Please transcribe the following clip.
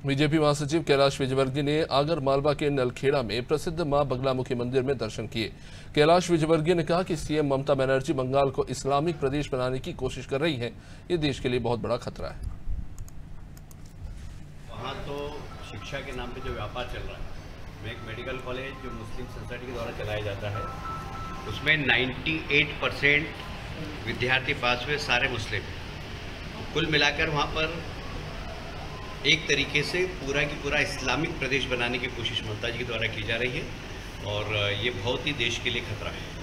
BJP महासचिव कैलाश विजयवर्गीय ने आगर मालवा के नलखेड़ा में प्रसिद्ध मां बगलामुखी मंदिर में दर्शन किए। कैलाश विजयवर्गीय ने कहा कि सीएम ममता बनर्जी बंगाल को इस्लामिक प्रदेश बनाने की कोशिश कर रही हैं। ये देश के लिए बहुत बड़ा खतरा है। वहाँ तो शिक्षा के नाम पे जो व्यापार चल रहा है, मैं एक मेडिकल कॉलेज जो मुस्लिम सोसाइटी के द्वारा चलाया जाता है, उसमें 98% विद्यार्थी पास हुए सारे मुस्लिम हैं। कुल मिलाकर वहाँ पर एक तरीके से पूरा की पूरा इस्लामिक प्रदेश बनाने की कोशिश ममता जी के द्वारा की जा रही है और ये बहुत ही देश के लिए खतरा है।